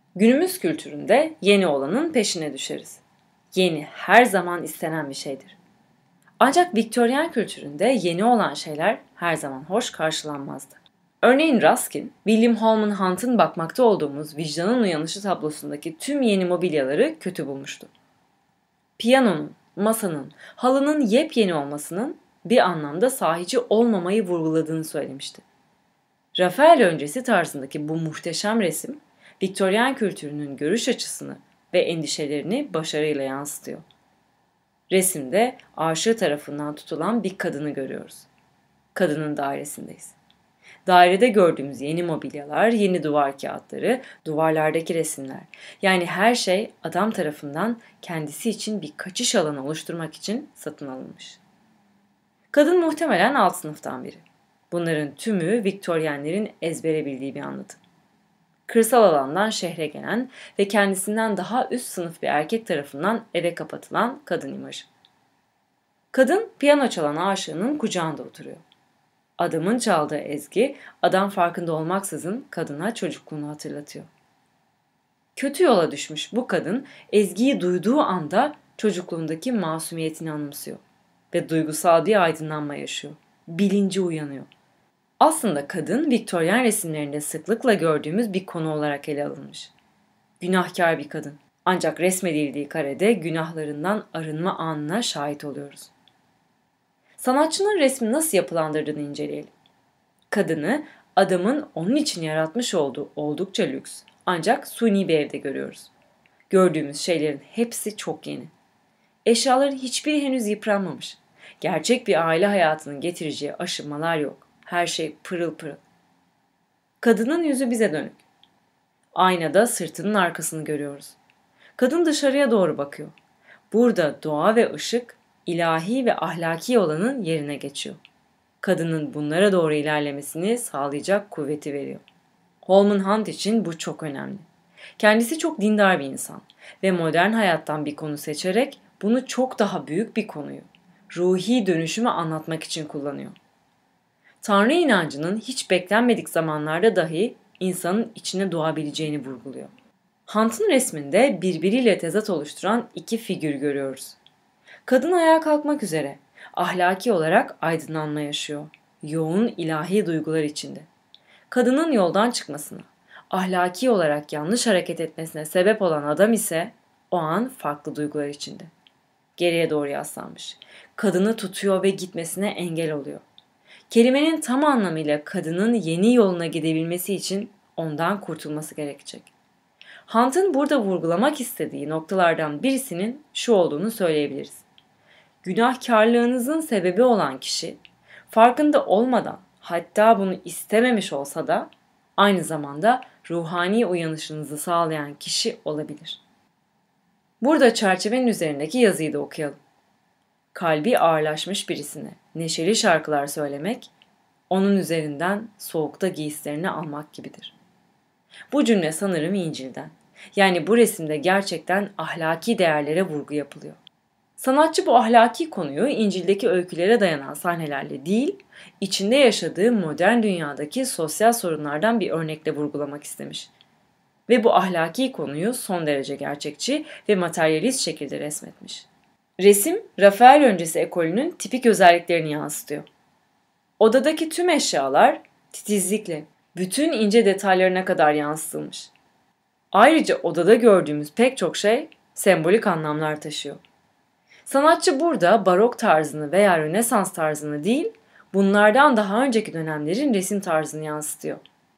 Günümüz kültüründe yeni olanın peşine düşeriz. Yeni her zaman istenen bir şeydir. Ancak Viktoryen kültüründe yeni olan şeyler her zaman hoş karşılanmazdı. Örneğin Ruskin, William Holman Hunt'ın bakmakta olduğumuz Vicdanın Uyanışı tablosundaki tüm yeni mobilyaları kötü bulmuştu. Piyanonun, masanın, halının yepyeni olmasının bir anlamda sahici olmamayı vurguladığını söylemişti. Rafael öncesi tarzındaki bu muhteşem resim, Viktoryen kültürünün görüş açısını ve endişelerini başarıyla yansıtıyor. Resimde aşığı tarafından tutulan bir kadını görüyoruz. Kadının dairesindeyiz. Dairede gördüğümüz yeni mobilyalar, yeni duvar kağıtları, duvarlardaki resimler. Yani her şey adam tarafından kendisi için bir kaçış alanı oluşturmak için satın alınmış. Kadın muhtemelen alt sınıftan biri. Bunların tümü Viktoryenlerin ezbere bildiği bir anlatı. Kırsal alandan şehre gelen ve kendisinden daha üst sınıf bir erkek tarafından eve kapatılan kadın imajı. Kadın piyano çalan aşığının kucağında oturuyor. Adamın çaldığı ezgi adam farkında olmaksızın kadına çocukluğunu hatırlatıyor. Kötü yola düşmüş bu kadın ezgiyi duyduğu anda çocukluğundaki masumiyetini anımsıyor ve duygusal bir aydınlanma yaşıyor. Bilinci uyanıyor. Aslında kadın Viktoryen resimlerinde sıklıkla gördüğümüz bir konu olarak ele alınmış. Günahkar bir kadın. Ancak resmedildiği karede günahlarından arınma anına şahit oluyoruz. Sanatçının resmi nasıl yapılandırdığını inceleyelim. Kadını adamın onun için yaratmış olduğu oldukça lüks ancak suni bir evde görüyoruz. Gördüğümüz şeylerin hepsi çok yeni. Eşyaların hiçbiri henüz yıpranmamış. Gerçek bir aile hayatının getireceği aşınmalar yok. Her şey pırıl pırıl. Kadının yüzü bize dönük. Aynada sırtının arkasını görüyoruz. Kadın dışarıya doğru bakıyor. Burada doğa ve ışık ilahi ve ahlaki olanın yerine geçiyor. Kadının bunlara doğru ilerlemesini sağlayacak kuvveti veriyor. Holman Hunt için bu çok önemli. Kendisi çok dindar bir insan ve modern hayattan bir konu seçerek bunu çok daha büyük bir konuyu, ruhi dönüşümü anlatmak için kullanıyor. Tanrı inancının hiç beklenmedik zamanlarda dahi insanın içine doğabileceğini vurguluyor. Hunt'ın resminde birbiriyle tezat oluşturan iki figür görüyoruz. Kadın ayağa kalkmak üzere, ahlaki olarak aydınlanma yaşıyor, yoğun ilahi duygular içinde. Kadının yoldan çıkmasına, ahlaki olarak yanlış hareket etmesine sebep olan adam ise o an farklı duygular içinde. Geriye doğru yaslanmış, kadını tutuyor ve gitmesine engel oluyor. Kelimenin tam anlamıyla kadının yeni yoluna gidebilmesi için ondan kurtulması gerekecek. Hunt'ın burada vurgulamak istediği noktalardan birisinin şu olduğunu söyleyebiliriz. Günahkarlığınızın sebebi olan kişi, farkında olmadan, hatta bunu istememiş olsa da aynı zamanda ruhani uyanışınızı sağlayan kişi olabilir. Burada çerçevenin üzerindeki yazıyı da okuyalım. Kalbi ağırlaşmış birisine neşeli şarkılar söylemek, onun üzerinden soğukta giysilerini almak gibidir. Bu cümle sanırım İncil'den. Yani bu resimde gerçekten ahlaki değerlere vurgu yapılıyor. Sanatçı bu ahlaki konuyu İncil'deki öykülere dayanan sahnelerle değil, içinde yaşadığı modern dünyadaki sosyal sorunlardan bir örnekle vurgulamak istemiş. Ve bu ahlaki konuyu son derece gerçekçi ve materyalist şekilde resmetmiş. Resim, Rafael öncesi ekolünün tipik özelliklerini yansıtıyor. Odadaki tüm eşyalar titizlikle, bütün ince detaylarına kadar yansıtılmış. Ayrıca odada gördüğümüz pek çok şey sembolik anlamlar taşıyor. Sanatçı burada barok tarzını veya Rönesans tarzını değil, bunlardan daha önceki dönemlerin resim tarzını yansıtıyor.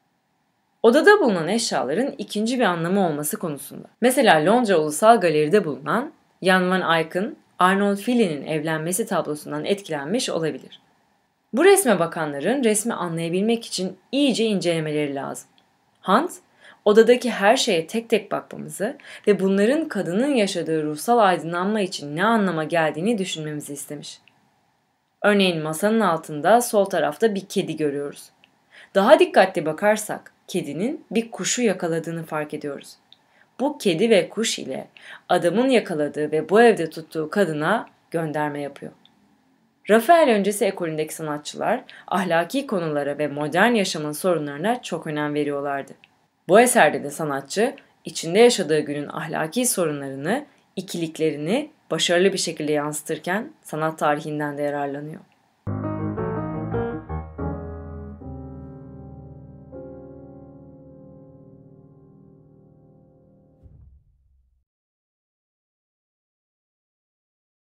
Odada bulunan eşyaların ikinci bir anlamı olması konusunda. Mesela Londra Ulusal Galeri'de bulunan Jan van Eyck'ın Arnold Philly'nin evlenmesi tablosundan etkilenmiş olabilir. Bu resme bakanların resmi anlayabilmek için iyice incelemeleri lazım. Hunt, odadaki her şeye tek tek bakmamızı ve bunların kadının yaşadığı ruhsal aydınlanma için ne anlama geldiğini düşünmemizi istemiş. Örneğin masanın altında sol tarafta bir kedi görüyoruz. Daha dikkatli bakarsak kedinin bir kuşu yakaladığını fark ediyoruz. Bu kedi ve kuş ile adamın yakaladığı ve bu evde tuttuğu kadına gönderme yapıyor. Rafael öncesi ekolündeki sanatçılar ahlaki konulara ve modern yaşamın sorunlarına çok önem veriyorlardı. Bu eserde de sanatçı içinde yaşadığı günün ahlaki sorunlarını, ikiliklerini başarılı bir şekilde yansıtırken sanat tarihinden de yararlanıyor.